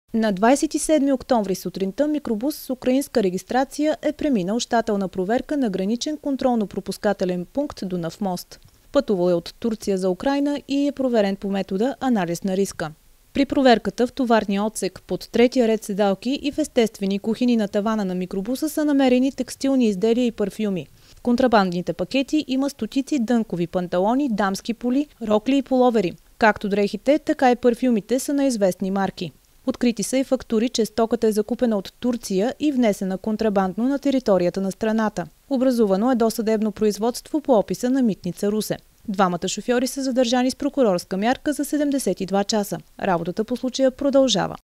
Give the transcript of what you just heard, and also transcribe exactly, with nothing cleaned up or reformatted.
На двадесет и седми октомври сутринта микробус с украинска регистрация е преминал щателна проверка на граничен контролно-пропускателен пункт Дунав мост. Пътувал е от Турция за Украйна и е проверен по метода анализ на риска. При проверката в товарния отсек под третия ред седалки и в естествени кухини на тавана на микробуса са намерени текстилни изделия и парфюми. В контрабандните пакети има стотици дънкови панталони, дамски поли, рокли и половери. Както дрехите, така и парфюмите са на известни марки. Открити са и фактури, че стоката е закупена от Турция и внесена контрабандно на територията на страната. Образувано е досъдебно производство по описа на Митница Русе. Двамата шофьори са задържани с прокурорска мярка за седемдесет и два часа. Работата по случая продължава.